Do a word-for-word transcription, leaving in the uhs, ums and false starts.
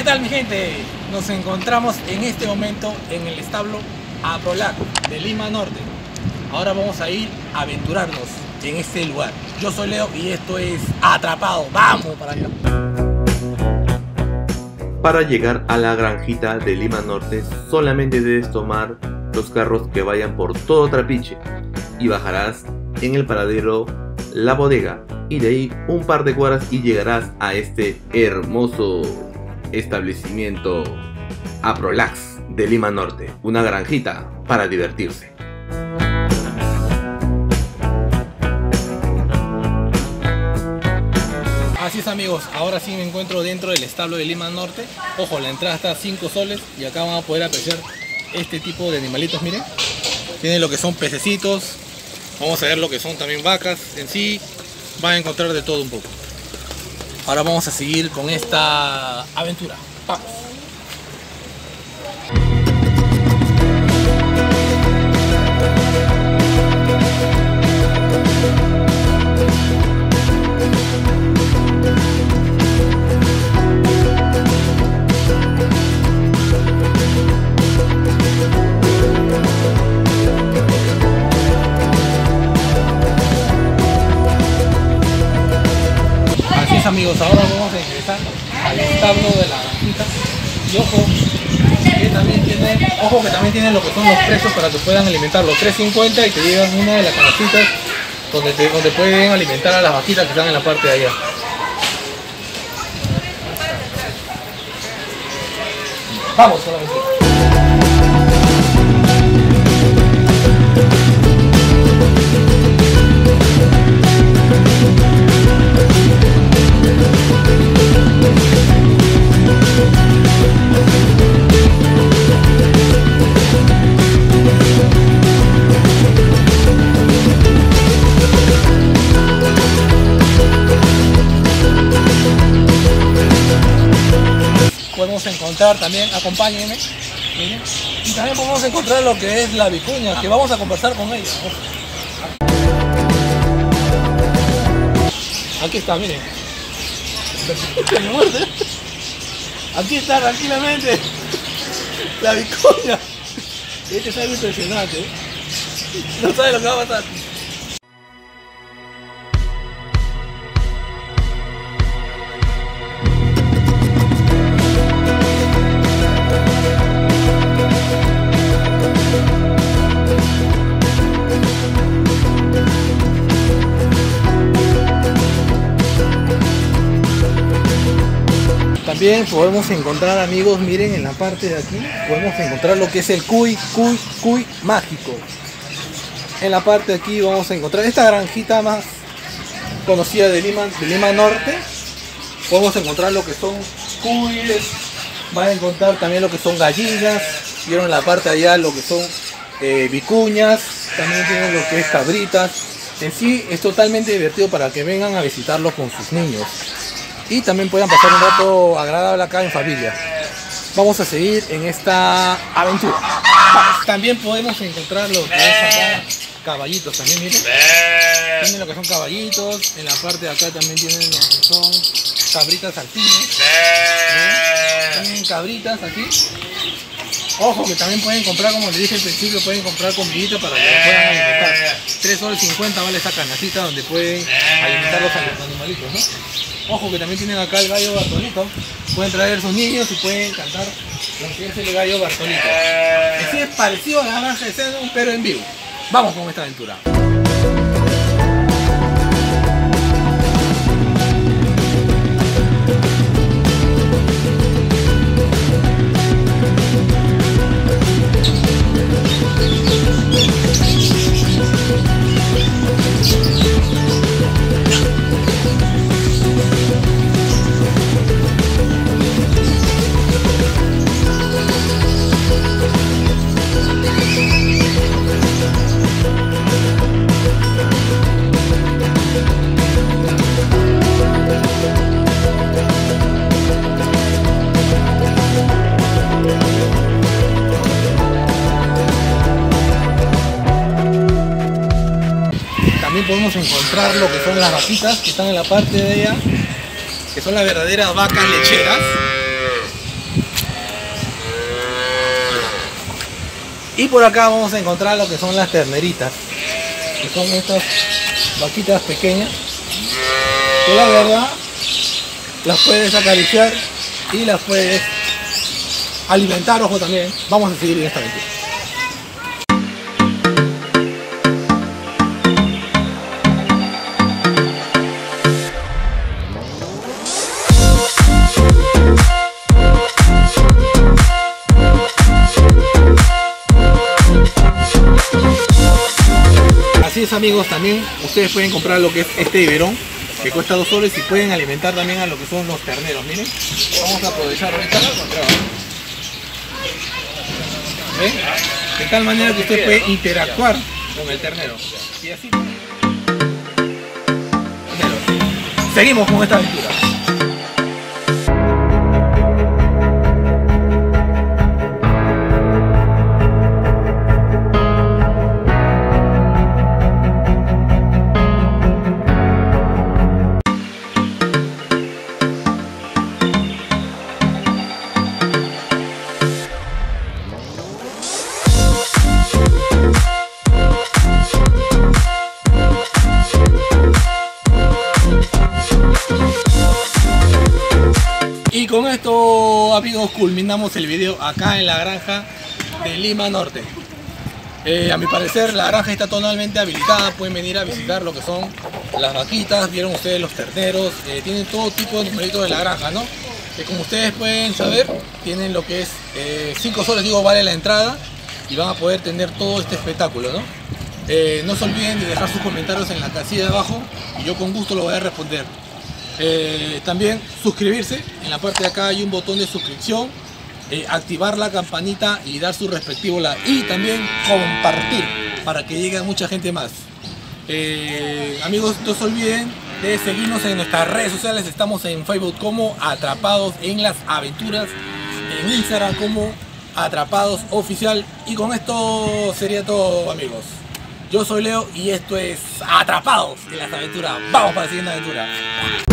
¿Qué tal, mi gente? Nos encontramos en este momento en el establo Aprolac de Lima Norte. Ahora vamos a ir a aventurarnos en este lugar. Yo soy Leo y esto es Atrapado. ¡Vamos para allá! Para llegar a la granjita de Lima Norte solamente debes tomar los carros que vayan por todo Trapiche y bajarás en el paradero La Bodega, y de ahí un par de cuadras y llegarás a este hermoso establecimiento Aprolac de Lima Norte, una granjita para divertirse. Así es, amigos, ahora sí me encuentro dentro del establo de Lima Norte. Ojo, la entrada está a cinco soles y acá van a poder apreciar este tipo de animalitos. Miren, tienen lo que son pececitos, vamos a ver lo que son también vacas. En sí van a encontrar de todo un poco. Ahora vamos a seguir con esta aventura. Vamos. Amigos, ahora vamos a ingresar al establo de la granjita y ojo que también tiene, ojo que también tienen lo que son los precios para que puedan alimentarlos. tres cincuenta y te llevan una de las canastitas donde, te, donde pueden alimentar a las vaquitas que están en la parte de allá. Vamos solamente. Podemos encontrar también, acompáñenme, miren, y también podemos encontrar lo que es la vicuña, que vamos a conversar con ella. Aquí está, miren. Aquí está tranquilamente la vicuña. Este es algo impresionante, ¿eh? No sabe lo que va a pasar. También podemos encontrar, amigos, miren, en la parte de aquí podemos encontrar lo que es el cuy, cuy, cuy mágico. En la parte de aquí vamos a encontrar esta granjita más conocida de Lima, de Lima Norte. Podemos encontrar lo que son cuyes, van a encontrar también lo que son gallinas. Vieron en la parte de allá lo que son eh, vicuñas, también tienen lo que es cabritas. En sí es totalmente divertido para que vengan a visitarlo con sus niños y también puedan pasar un rato agradable acá en familia. Vamos a seguir en esta aventura. También podemos encontrar lo que es acá caballitos también, miren. Tienen lo que son caballitos. En la parte de acá también tienen lo que son cabritas alpinas. Tienen cabritas aquí. Ojo que también pueden comprar, como les dije al principio, pueden comprar comidita para que lo puedan alimentar. tres soles cincuenta vale esa canastita donde pueden alimentar los animalitos, ¿no? Ojo que también tienen acá el gallo Bartolito. Pueden traer sus niños y pueden cantar lo que es el gallo Bartolito. Así es parecido a la granja de cerdo, pero en vivo. Vamos con esta aventura. También podemos encontrar lo que son las vaquitas que están en la parte de allá, que son las verdaderas vacas lecheras. Y por acá vamos a encontrar lo que son las terneritas, que son estas vaquitas pequeñas, que la verdad las puedes acariciar y las puedes alimentar, ojo también. Vamos a seguir en esta aventura. Así es, amigos, también ustedes pueden comprar lo que es este biberón, que cuesta dos soles, y pueden alimentar también a lo que son los terneros. Miren, vamos a aprovechar ahorita. ¿Ven? De tal manera que usted puede interactuar con el ternero. Y así. Seguimos con esta aventura. Y con esto, amigos, culminamos el video acá en la granja de Lima Norte. Eh, a mi parecer la granja está totalmente habilitada, pueden venir a visitar lo que son las vaquitas, vieron ustedes los terneros, eh, tienen todo tipo de numeritos de la granja, ¿no? Que como ustedes pueden saber, tienen lo que es cinco soles, digo, vale la entrada, y van a poder tener todo este espectáculo, ¿no? Eh, no se olviden de dejar sus comentarios en la casilla de abajo y yo con gusto lo voy a responder. Eh, también suscribirse, en la parte de acá hay un botón de suscripción, eh, activar la campanita y dar su respectivo like, y también compartir para que llegue a mucha gente más. Eh, amigos, no se olviden de seguirnos en nuestras redes sociales. Estamos en Facebook como Atrapados en las Aventuras, en Instagram como Atrapados Oficial, y con esto sería todo, amigos. Yo soy Leo y esto es Atrapados en las Aventuras. Vamos para la siguiente aventura.